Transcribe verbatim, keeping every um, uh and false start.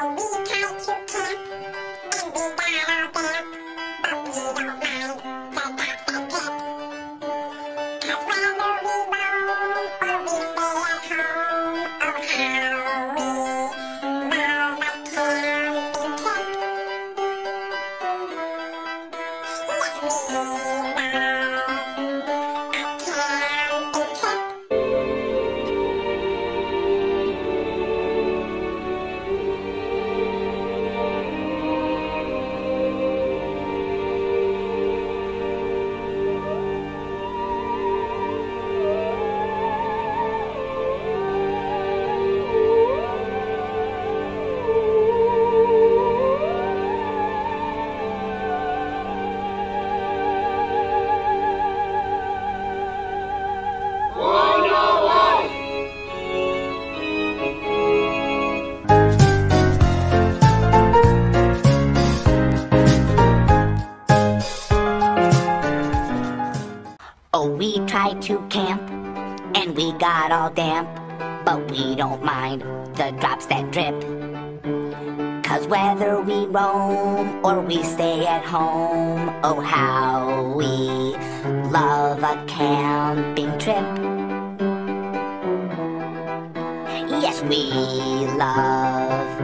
Oh, we tried to camp, and we got all damp, but we don't mind the drops that drip. Cause whether we roam or we stay at home, oh how we love a camping trip. Yes, we love